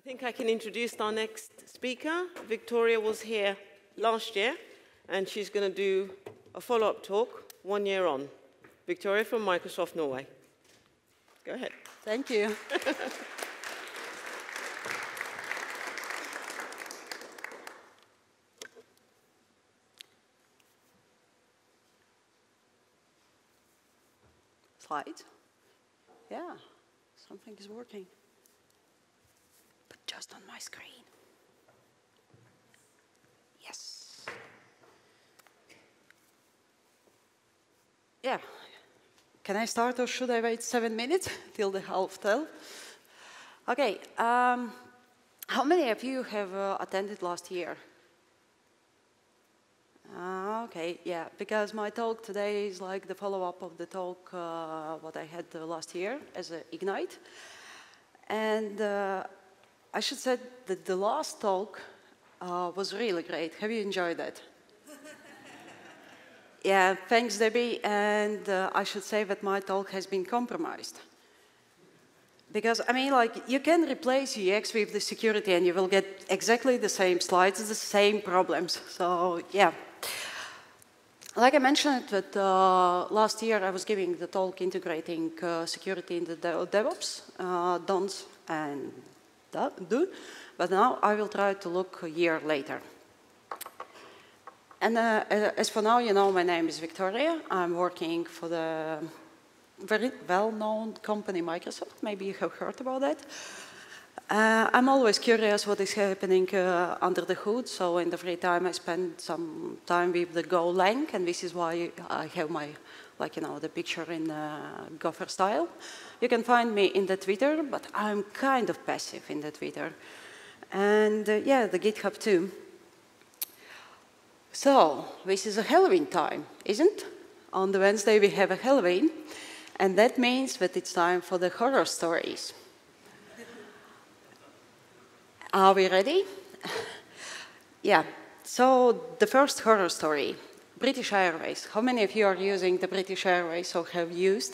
I think I can introduce our next speaker. Victoria was here last year, and she's going to do a follow-up talk 1 year on. Victoria from Microsoft Norway. Go ahead. Thank you. Slides? Yeah, something is working. But just on my screen. Yes. Yeah. Can I start or should I wait 7 minutes till the half tell? Okay. How many of you have attended last year? Okay, yeah, because my talk today is like the follow-up of the talk what I had last year as Ignite. And I should say that the last talk was really great. Have you enjoyed that? Yeah, thanks, Debbie. And I should say that my talk has been compromised. Because, I mean, like, you can replace UX with the security and you will get exactly the same slides, the same problems. So, yeah. Like I mentioned, that last year I was giving the talk integrating security in the DevOps, don'ts and do, but now I will try to look a year later. And as for now, you know, my name is Victoria. I'm working for the very well-known company Microsoft. Maybe you have heard about that. I'm always curious what is happening under the hood, so in the free time I spend some time with the Golang, and this is why I have my, like, you know, the picture in Gopher style. You can find me in the Twitter, but I'm kind of passive in the Twitter. And yeah, the GitHub too. So, this is a Halloween time, isn't? On the Wednesday we have a Halloween, and that means that it's time for the horror stories. Are we ready? Yeah, so the first horror story, British Airways. How many of you are using the British Airways or have used?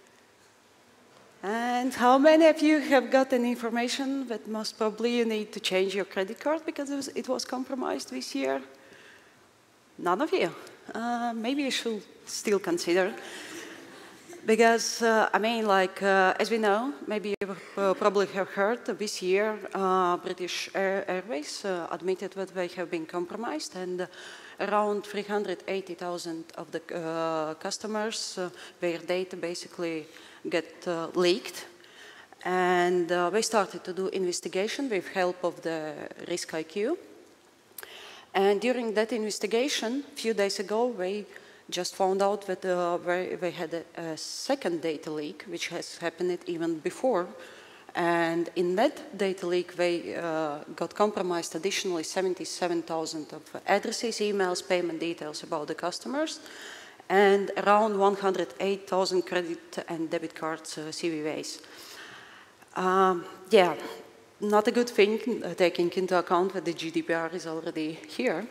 And how many of you have gotten information that most probably you need to change your credit card because it was compromised this year? None of you. Maybe you should still consider. Because, I mean, like, as we know, maybe you probably have heard, this year British Airways admitted that they have been compromised, and around 380,000 of the customers, their data basically get leaked. And they started to do investigation with help of the RiskIQ. And during that investigation, a few days ago, they just found out that they had a second data leak, which has happened even before. And in that data leak, they got compromised additionally 77,000 of addresses, emails, payment details about the customers, and around 108,000 credit and debit cards CVVs. Yeah, not a good thing, taking into account that the GDPR is already here.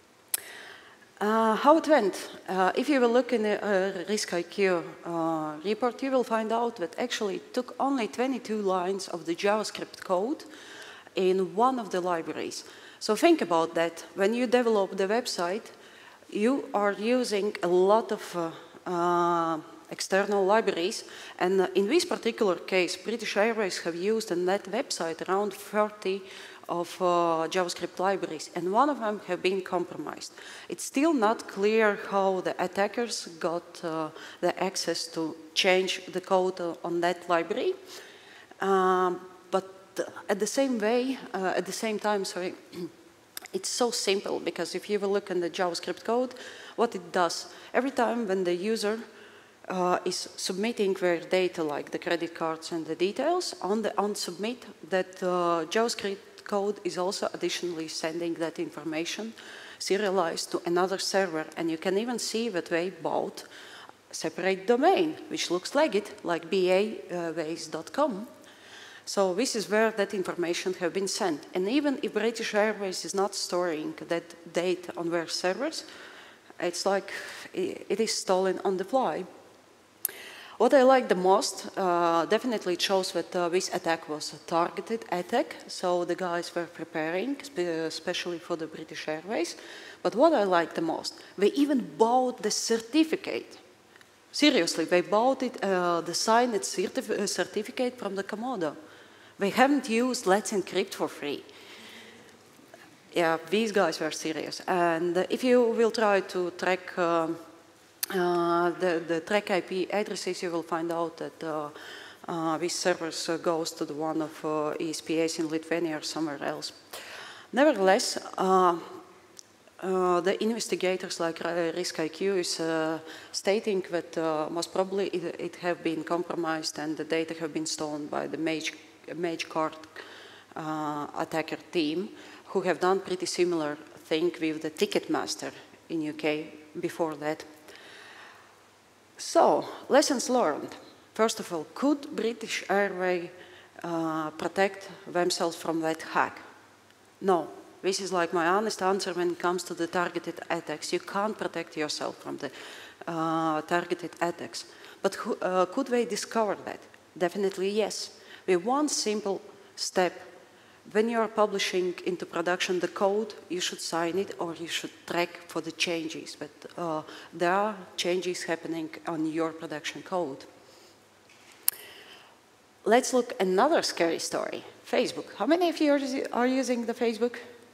How it went? If you will look in the RiskIQ report, you will find out that actually it took only 22 lines of the JavaScript code in one of the libraries. So think about that. When you develop the website, you are using a lot of external libraries. And in this particular case, British Airways have used in that website around 30 of JavaScript libraries, and one of them have been compromised. It's still not clear how the attackers got the access to change the code on that library. But at the same time, sorry, it's so simple, because if you will look in the JavaScript code, what it does, every time when the user is submitting their data, like the credit cards and the details, on submit, that JavaScript code is also additionally sending that information serialized to another server. And you can even see that they bought a separate domain, which looks like it, like baways.com. So this is where that information have been sent. And even if British Airways is not storing that data on their servers, it's like it is stolen on the fly. What I like the most, definitely it shows that this attack was a targeted attack, so the guys were preparing, especially for the British Airways. But what I like the most, they even bought the certificate. Seriously, they bought it, the signed certificate from the Komodo. They haven't used Let's Encrypt for free. Yeah, these guys were serious. And if you will try to track the track IP addresses, you will find out that these servers goes to the one of ESPAs in Lithuania or somewhere else. Nevertheless, the investigators like RiskIQ is stating that most probably it have been compromised and the data have been stolen by the MageCard attacker team, who have done pretty similar thing with the Ticketmaster in UK before that. So, lessons learned. First of all, could British Airways protect themselves from that hack? No. This is like my honest answer when it comes to the targeted attacks. You can't protect yourself from the targeted attacks. But could they discover that? Definitely yes. With one simple step. When you are publishing into production the code, you should sign it or you should track for the changes. But there are changes happening on your production code. Let's look at another scary story. Facebook. How many of you are using the Facebook?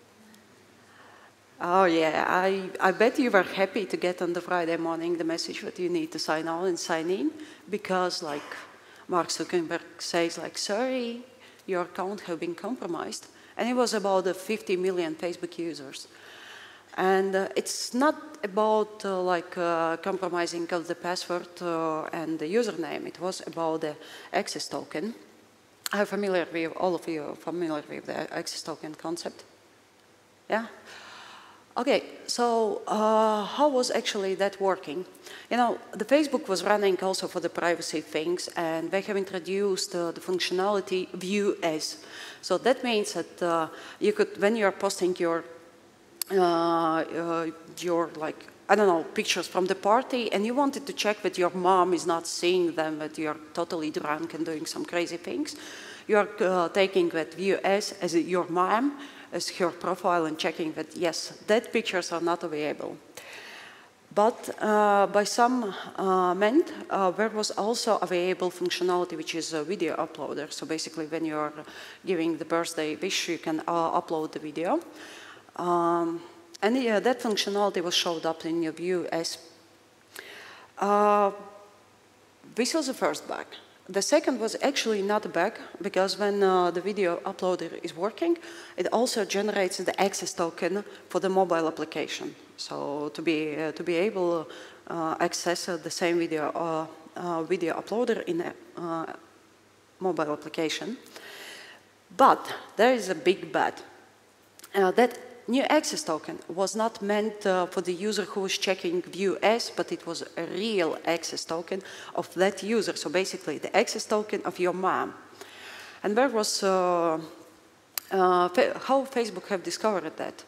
Oh yeah, I bet you were happy to get on the Friday morning the message that you need to sign on and sign in, because like Mark Zuckerberg says, like, sorry, your account has been compromised. And it was about 50 million Facebook users. And it's not about compromising of the password and the username. It was about the access token. I'm familiar with, all of you are familiar with the access token concept? Yeah? Okay, so how was actually that working? You know, the Facebook was running also for the privacy things, and they have introduced the functionality View As. So that means that you could, when you're posting your like, I don't know, pictures from the party, and you wanted to check that your mom is not seeing them, that you're totally drunk and doing some crazy things, you're taking that View As your mom, as her profile, and checking that, yes, that pictures are not available. But by some meant, there was also available functionality, which is a video uploader. So basically, when you're giving the birthday wish, you can upload the video. And yeah, that functionality was showed up in your View As. This was the first bug. The second was actually not a bug, because when the video uploader is working, it also generates the access token for the mobile application. So to be able to access the same video uploader in a mobile application. But there is a big but. That new access token was not meant for the user who was checking View As, but it was a real access token of that user. So basically, the access token of your mom. And there was how Facebook have discovered that.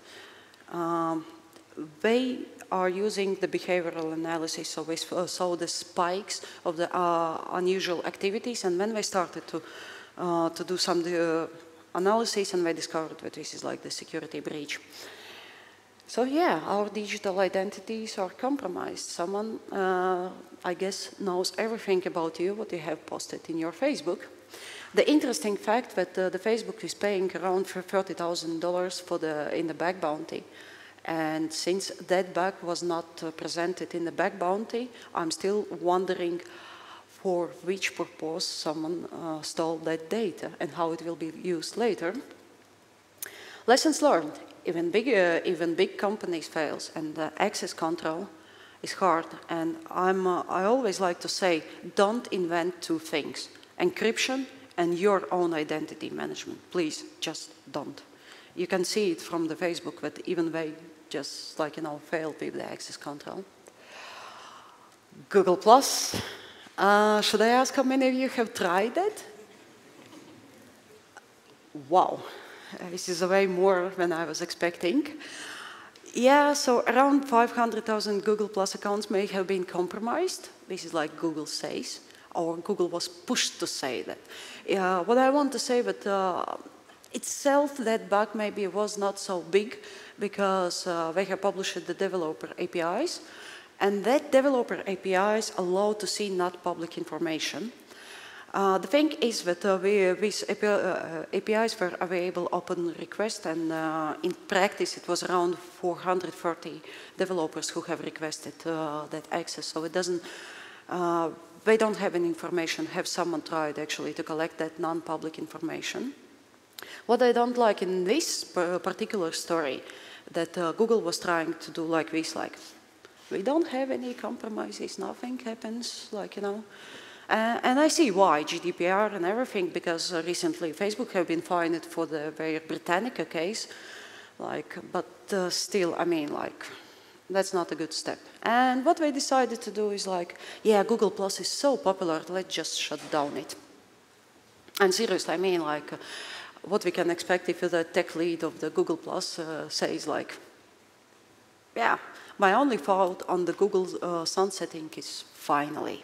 They are using the behavioral analysis, so they saw the spikes of the unusual activities, and when they started to do some analysis, and they discovered that this is like the security breach. So yeah, our digital identities are compromised. Someone, I guess, knows everything about you, what you have posted in your Facebook. The interesting fact that the Facebook is paying around $30,000 in the bug bounty. And since that bug was not presented in the bug bounty, I'm still wondering for which purpose someone stole that data and how it will be used later. Lessons learned. Even big companies fails, and access control is hard. And I always like to say, don't invent two things: encryption and your own identity management. Please, just don't. You can see it from the Facebook that even they just failed with the access control. Google Plus. Should I ask how many of you have tried it? Wow, this is way more than I was expecting. Yeah, so around 500,000 Google Plus accounts may have been compromised. This is like Google says. or Google was pushed to say that. What I want to say, but itself, that bug maybe was not so big because they have published the developer APIs, and that developer APIs allow to see not public information. The thing is that these APIs were available open request, and in practice it was around 430 developers who have requested that access. So it doesn't, they don't have any information. Have someone tried actually to collect that non-public information? What I don't like in this particular story, that Google was trying to do like this, like, we don't have any compromises, nothing happens, like, you know. And I see why, GDPR and everything, because recently Facebook have been fined for their Britannica case, like, but still, I mean, like, that's not a good step. And what they decided to do is like, yeah, Google Plus is so popular, let's just shut down it. And seriously, I mean, like, what we can expect if the tech lead of the Google Plus says like, yeah, my only thought on the Google sunsetting is finally.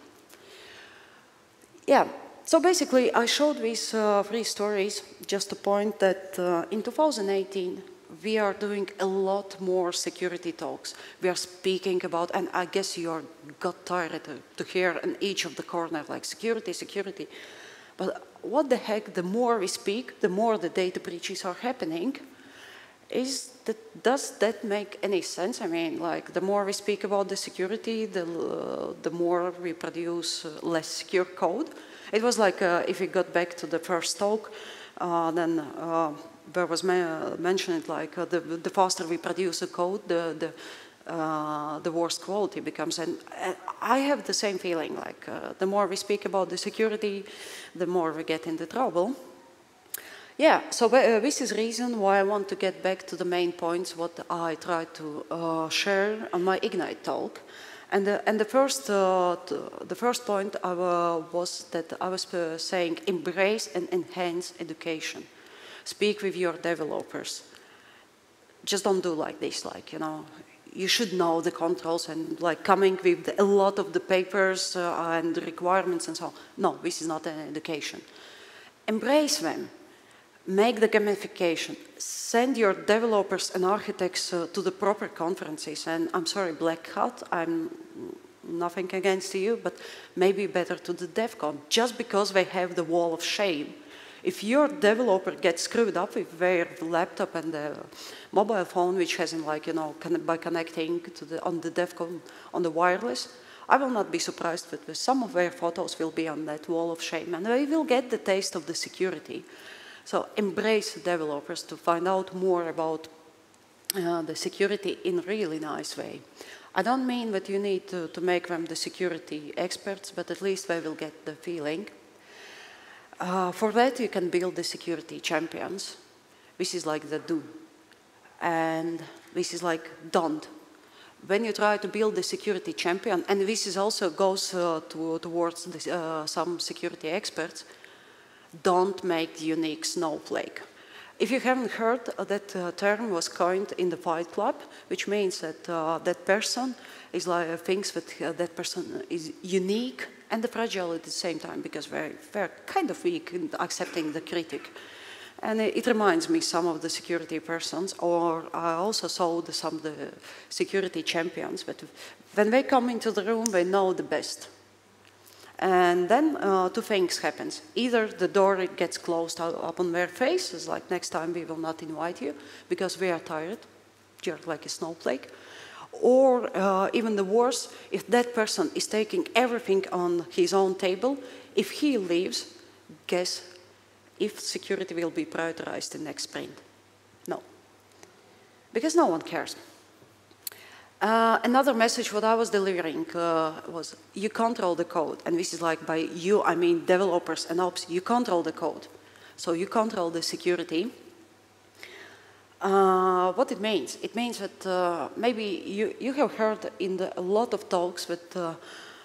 Yeah, so basically I showed these 3 stories just to point that in 2018 we are doing a lot more security talks. We are speaking about, and I guess you got tired to hear in each of the corners like security, security. But what the heck, the more we speak, the more the data breaches are happening. Does that make any sense? I mean, like, the more we speak about the security, the more we produce less secure code. It was like, if we got back to the first talk, then there was mentioned like the faster we produce a code, the worse quality becomes. And I have the same feeling, like the more we speak about the security, the more we get into trouble. Yeah, so this is the reason why I want to get back to the main points what I tried to share on my Ignite talk. And the first point was that I was saying embrace and enhance education. Speak with your developers. Just don't do like this, like, you know, you should know the controls and like coming with a lot of the papers and the requirements and so on. No, this is not an education. Embrace them. Make the gamification. Send your developers and architects to the proper conferences. And I'm sorry, Black Hat, I'm nothing against you, but maybe better to the DevCon, just because they have the wall of shame. If your developer gets screwed up with their laptop and the mobile phone, which has, like, you know, by connecting to on the DevCon on the wireless, I will not be surprised that some of their photos will be on that wall of shame, and they will get the taste of the security. So embrace developers to find out more about the security in a really nice way. I don't mean that you need to make them the security experts, but at least they will get the feeling. For that, you can build the security champions. This is like the do. And this is like don't. When you try to build the security champion, and this is also goes towards some security experts, don't make the unique snowflake. If you haven't heard, that term was coined in the Fight Club, which means that that person is like thinks that that person is unique and fragile at the same time, because they're kind of weak in accepting the critic. And it reminds me some of the security persons, or I also saw some of the security champions, but when they come into the room, they know the best. And then 2 things happen. Either the door gets closed up on their face, it's like next time we will not invite you because we are tired, you're like a snowflake. Or even the worse, if that person is taking everything on his own table, if he leaves, guess if security will be prioritized in next sprint? No, because no one cares. Another message what I was delivering was you control the code. And this is like by you, I mean developers and ops, you control the code. So you control the security. What it means? It means that maybe you have heard in a lot of talks that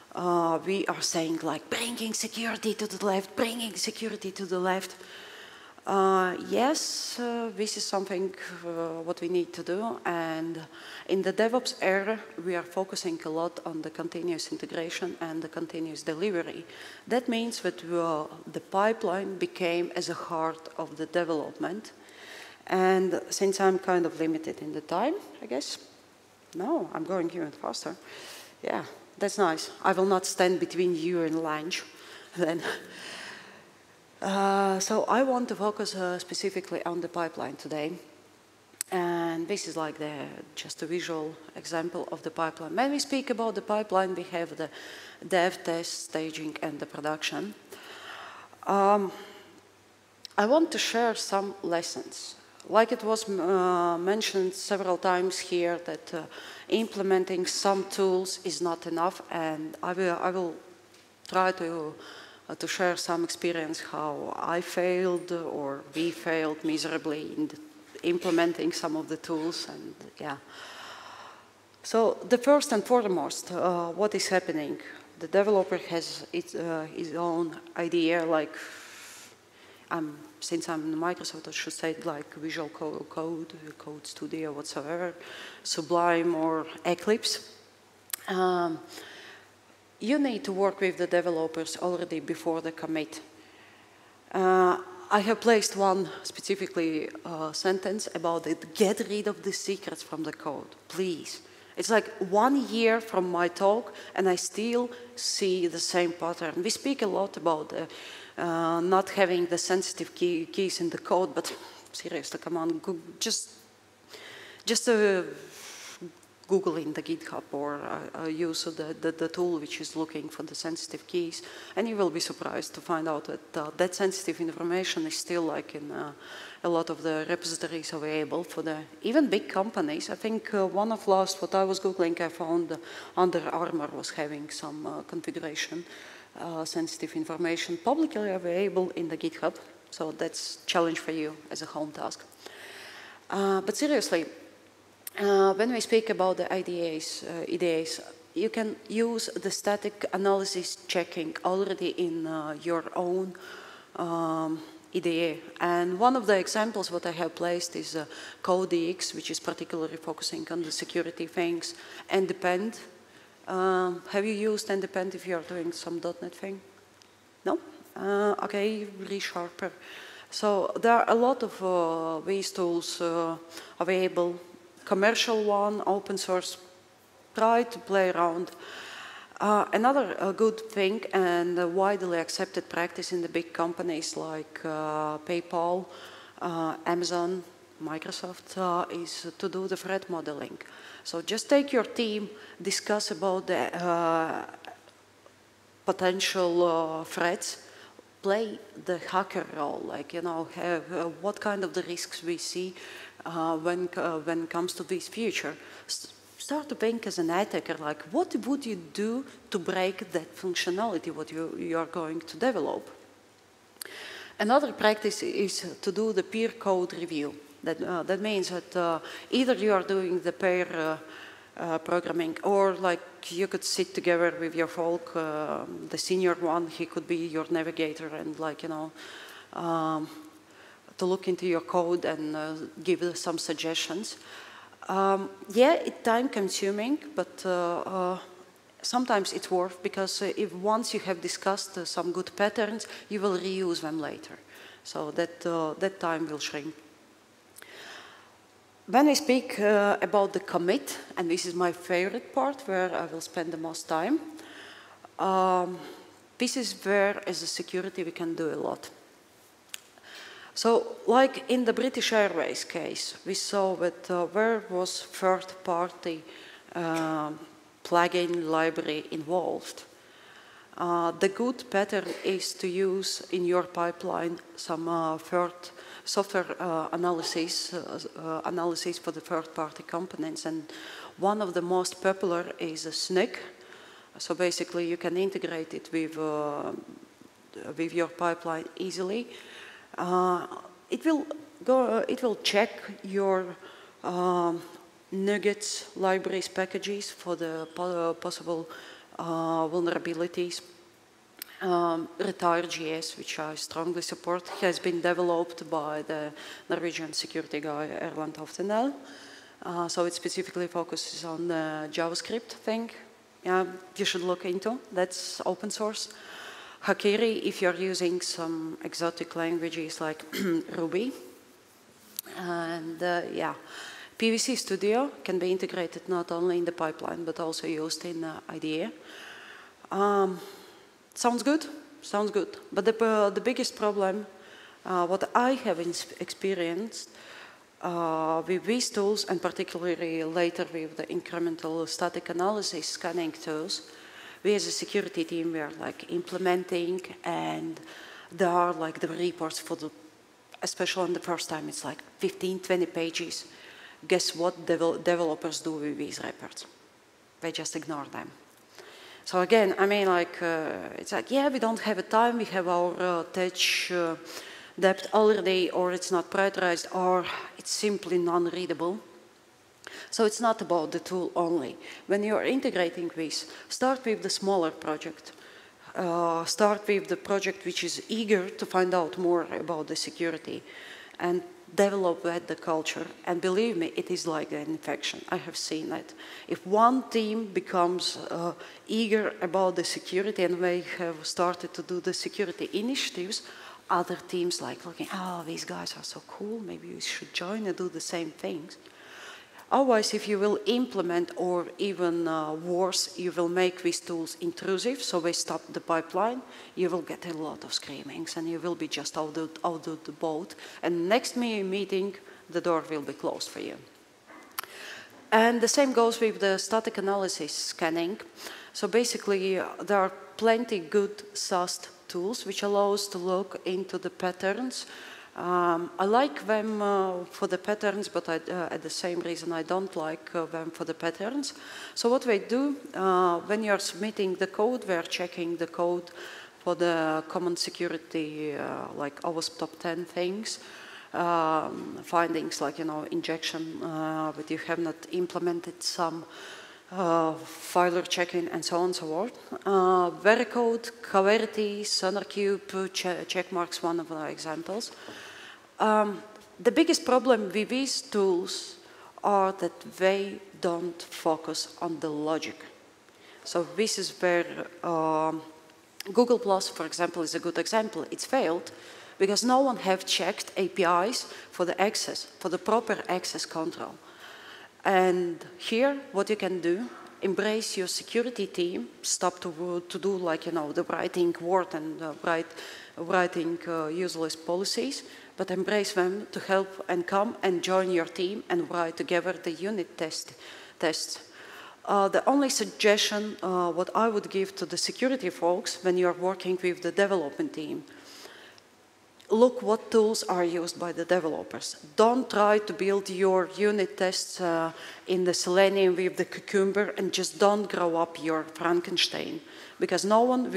we are saying like bringing security to the left, bringing security to the left. Yes, this is something what we need to do, and in the DevOps era, we are focusing a lot on the continuous integration and the continuous delivery. That means that the pipeline became as a heart of the development, and since I'm kind of limited in the time, I guess, no, I'm going even faster. Yeah, that's nice. I will not stand between you and lunch then. So I want to focus specifically on the pipeline today. And this is like just a visual example of the pipeline. When we speak about the pipeline, we have the dev, test, staging, and the production. I want to share some lessons. Like it was mentioned several times here that implementing some tools is not enough, and I will try to share some experience how I failed or we failed miserably in implementing some of the tools, and yeah. So the first and foremost, what is happening? The developer has his own idea, like since I'm in Microsoft, I should say like Visual Code, Code Studio, whatsoever, Sublime or Eclipse. You need to work with the developers already before the commit. I have placed one specifically sentence about it: get rid of the secrets from the code, please. It's like 1 year from my talk and I still see the same pattern. We speak a lot about not having the sensitive keys in the code, but seriously, come on, just Google in the GitHub or use the tool which is looking for the sensitive keys, and you will be surprised to find out that that sensitive information is still like in a lot of the repositories available for the even big companies. I think one of last what I was Googling, I found Under Armour was having some configuration sensitive information publicly available in the GitHub. So that's a challenge for you as a home task. But seriously, when we speak about the EDAs, you can use the static analysis checking already in your own EDA. And one of the examples what I have placed is CodeX, which is particularly focusing on the security things, and Depend. Have you used Independ if you are doing some .NET thing? No? Okay, ReSharper. So there are a lot of these tools available. Commercial one, open source, try to play around. Another good thing and a widely accepted practice in the big companies like PayPal, Amazon, Microsoft is to do the threat modeling. So just take your team, discuss about the potential threats, play the hacker role, like, you know, what kind of the risks we see when it comes to this future. Start to think as an attacker, like what would you do to break that functionality, what you are going to develop. Another practice is to do the peer code review. That means that either you are doing the pair programming, or like you could sit together with your folk, the senior one, he could be your navigator, and like, you know, to look into your code and give some suggestions. Yeah, it's time consuming, but sometimes it's worth, because if once you have discussed some good patterns, you will reuse them later. So that time will shrink. When we speak about the commit, and this is my favorite part where I will spend the most time, this is where as a security we can do a lot. So like in the British Airways case, we saw that where was third-party plugin library involved. The good pattern is to use in your pipeline some software analysis for the third-party components, and one of the most popular is a SNCC. So basically, you can integrate it with your pipeline easily. It will check your nuggets, libraries, packages for the possible vulnerabilities. Retire.js, which I strongly support, has been developed by the Norwegian security guy Erlend Hoftendal. So it specifically focuses on the JavaScript thing. Yeah, you should look into. That's open source. Hakeri, if you're using some exotic languages like Ruby. And yeah, PVC Studio can be integrated not only in the pipeline, but also used in IDE. Sounds good, sounds good. But the biggest problem, what I have experienced with these tools, and particularly later with the incremental static analysis scanning tools, we as a security team were like implementing, and there are like the reports for the, especially on the first time, it's like 15, 20 pages. Guess what developers do with these reports? They just ignore them. So again, I mean, like, it's like, yeah, we don't have a time, we have our tech depth already, or it's not prioritized, or it's simply non-readable. So it's not about the tool only. When you're integrating this, start with the smaller project. Start with the project which is eager to find out more about the security and develop the culture. And believe me, it is like an infection. I have seen it. If one team becomes eager about the security and they have started to do the security initiatives, other teams like looking, oh, these guys are so cool, maybe we should join and do the same things. Otherwise, if you will implement, or even worse, you will make these tools intrusive, so they stop the pipeline, you will get a lot of screamings and you will be just out of the boat. And next meeting, the door will be closed for you. And the same goes with the static analysis scanning. So basically, there are plenty good SAST tools which allow us to look into the patterns. I like them for the patterns, but at the same reason I don't like them for the patterns. So what we do, when you're submitting the code, we're checking the code for the common security, like OWASP top 10 things, findings like, you know, injection, but you have not implemented some filer checking, and so on and so forth. Veracode, Coverity, SonarQube, Checkmarx, one of the examples. The biggest problem with these tools are that they don't focus on the logic. So this is where Google Plus, for example, is a good example. It's failed because no one have checked APIs for the access, for the proper access control. And here, what you can do, embrace your security team, stop to do like, you know, the writing Word and writing useless policies, but embrace them to help and come and join your team and write together the unit tests. The only suggestion what I would give to the security folks when you're working with the development team, look what tools are used by the developers. Don't try to build your unit tests in the Selenium with the Cucumber, and just don't grow up your Frankenstein, because no one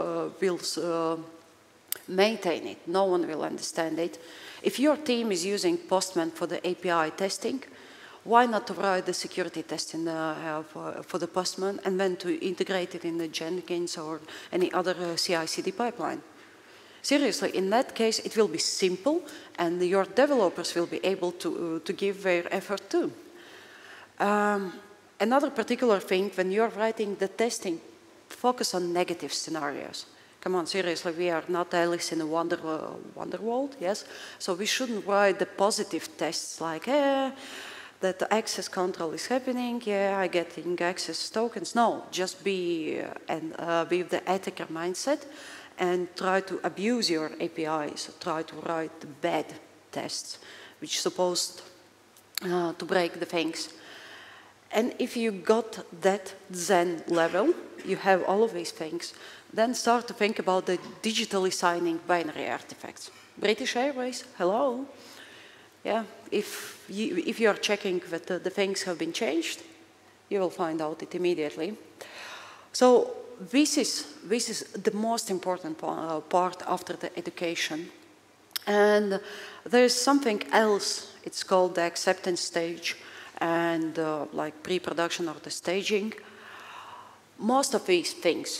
will maintain it. No one will understand it. If your team is using Postman for the API testing, why not to write the security test in for the Postman and then to integrate it in the Jenkins or any other CI/CD pipeline? Seriously, in that case, it will be simple, and your developers will be able to give their effort too. Another particular thing, when you're writing the testing, focus on negative scenarios. Come on, seriously, we are not Alice in a wonder world, yes? So we shouldn't write the positive tests like, that the access control is happening, yeah, I getting access tokens. No, just be with the ethical mindset and try to abuse your APIs, try to write the bad tests, which are supposed to break the things. And if you got that Zen level, you have all of these things, then start to think about the digitally signing binary artifacts. British Airways, hello. Yeah, if you are checking that the things have been changed, you will find out it immediately. So this is the most important part after the education. And there's something else, it's called the acceptance stage, and like pre-production or the staging. Most of these things,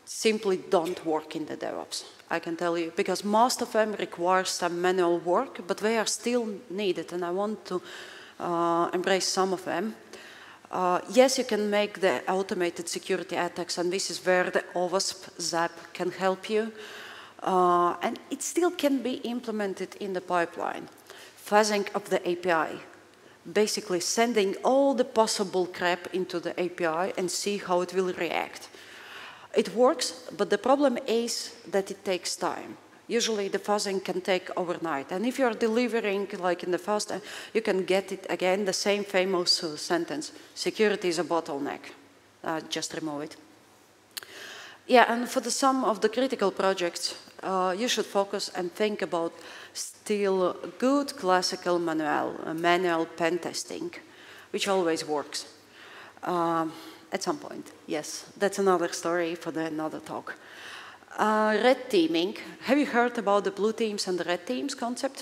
simply don't work in the DevOps, I can tell you, because most of them require some manual work, but they are still needed, and I want to embrace some of them. Yes, you can make the automated security attacks, and this is where the OWASP ZAP can help you. And it still can be implemented in the pipeline. Fuzzing of the API, basically sending all the possible crap into the API and see how it will react. It works, but the problem is that it takes time. Usually the fuzzing can take overnight. And if you're delivering, like in the fast, you can get it again, the same famous sentence, security is a bottleneck. Just remove it. Yeah, and for some of the critical projects, you should focus and think about still good classical manual pen testing, which always works. At some point, yes. That's another story for another talk. Red teaming. Have you heard about the blue teams and the red teams concept?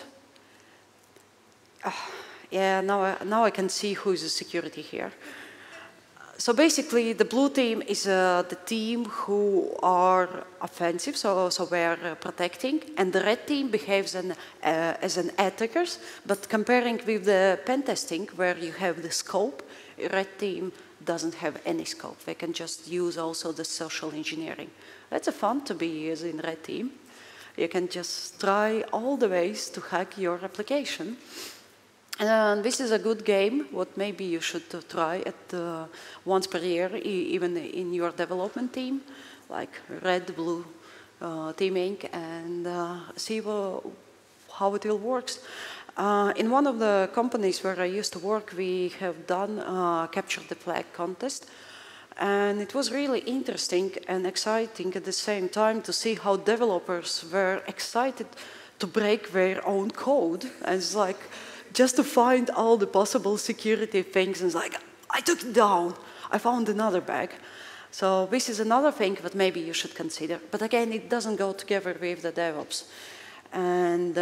Yeah, now I can see who is the security here. So basically, the blue team is the team who are offensive, so we're protecting, and the red team behaves as an attackers, but comparing with the pen testing, where you have the scope, red team doesn't have any scope. They can just use also the social engineering. That's a fun to be as in red team. You can just try all the ways to hack your application. And this is a good game, what maybe you should try at once per year, even in your development team, like red, blue teaming, and see how it will work. In one of the companies where I used to work, we have done Capture the Flag contest. And it was really interesting and exciting at the same time to see how developers were excited to break their own code. And it's like, just to find all the possible security things, and it's like, I took it down, I found another bug. So this is another thing that maybe you should consider. But again, it doesn't go together with the DevOps. And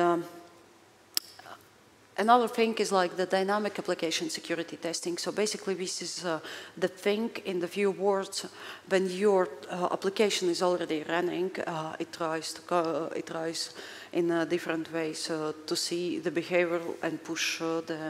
another thing is like the dynamic application security testing. So basically this is the thing in the few words when your application is already running, it tries in different ways to see the behavior and push the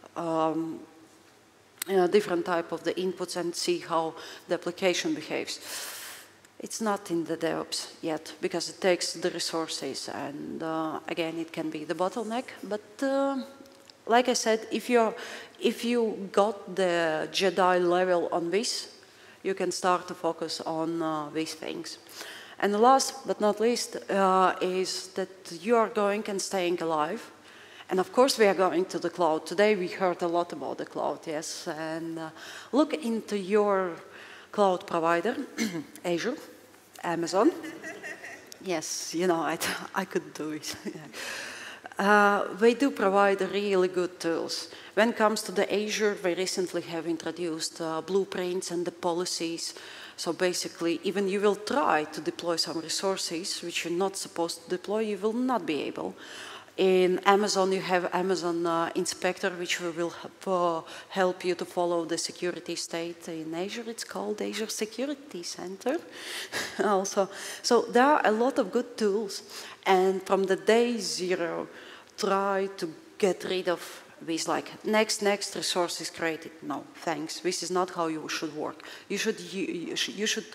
different type of the inputs and see how the application behaves. It's not in the DevOps yet because it takes the resources, and again, it can be the bottleneck. But like I said, if you got the Jedi level on this, you can start to focus on these things. And the last but not least is that you are going and staying alive. And of course, we are going to the cloud. Today, we heard a lot about the cloud, yes. And look into your cloud provider, Azure, Amazon. Yes, you know, I could do it. They do provide really good tools. When it comes to the Azure, they recently have introduced blueprints and the policies. So basically, even you will try to deploy some resources which you're not supposed to deploy, you will not be able. In Amazon, you have Amazon Inspector, which will help you to follow the security state. In Azure, it's called Azure Security Center. Also, so there are a lot of good tools. And from the day zero, try to get rid of these like next resource is created. No, thanks. This is not how you should work. You should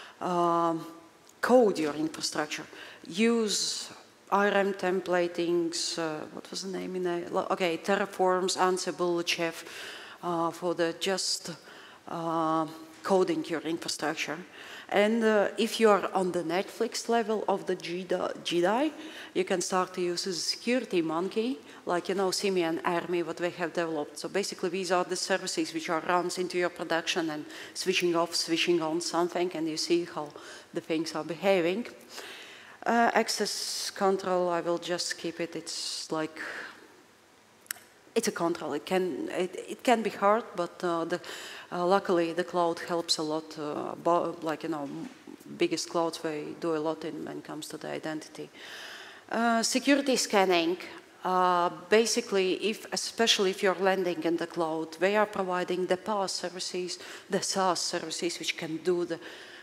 code your infrastructure. Use IRM templatings, what was the name in there? Okay, Terraforms, Ansible, Chef, for the just coding your infrastructure. And if you are on the Netflix level of the Jedi, you can start to use a security monkey, like, you know, Simian Army, what they have developed. So basically, these are the services which are runs into your production and switching off, switching on something, and you see how the things are behaving. Access control, I will just keep it. It's like, it's a control. It can be hard, but luckily the cloud helps a lot. Like, you know, biggest clouds, they do a lot when it comes to the identity. Security scanning. Basically, especially if you're landing in the cloud, they are providing the PaaS services, the SaaS services, which can do the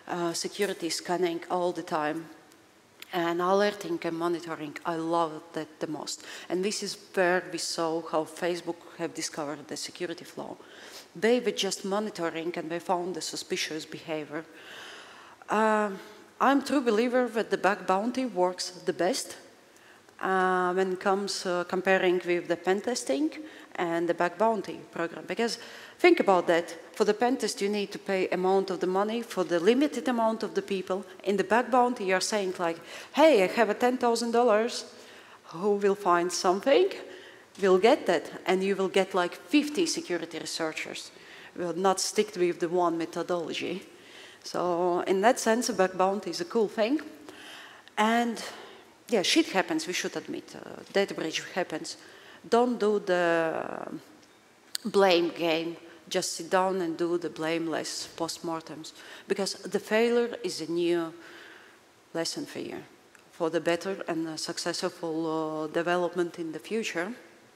security scanning all the time. And alerting and monitoring, I love that the most. And this is where we saw how Facebook have discovered the security flaw. They were just monitoring and they found the suspicious behavior. I'm a true believer that the bug bounty works the best when it comes comparing with the pen testing and the bug bounty program. Because think about that. For the pen test, you need to pay amount of the money for the limited amount of the people. In the bug bounty, you're saying like, hey, I have a $10,000. Who will find something? Will get that. And you will get like 50 security researchers. Will not stick with the one methodology. So in that sense, a bug bounty is a cool thing. And yeah, shit happens, we should admit. Data breach happens. Don't do the blame game. Just sit down and do the blameless postmortems. Because the failure is a new lesson for you, for the better and successful development in the future.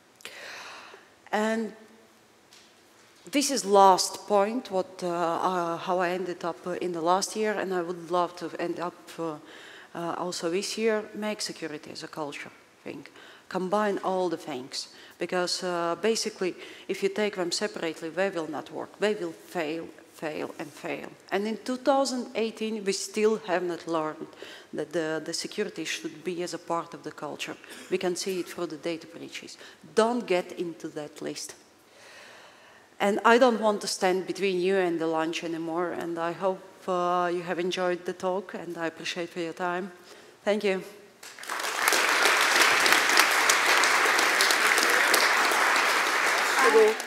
And this is last point, how I ended up in the last year, and I would love to end up also this year, make security as a culture thing. Combine all the things, because basically, if you take them separately, they will not work. They will fail, fail, and fail. And in 2018, we still have not learned that the security should be as a part of the culture. We can see it through the data breaches. Don't get into that list. And I don't want to stand between you and the lunch anymore, and I hope you have enjoyed the talk, and I appreciate for your time. Thank you. Hello.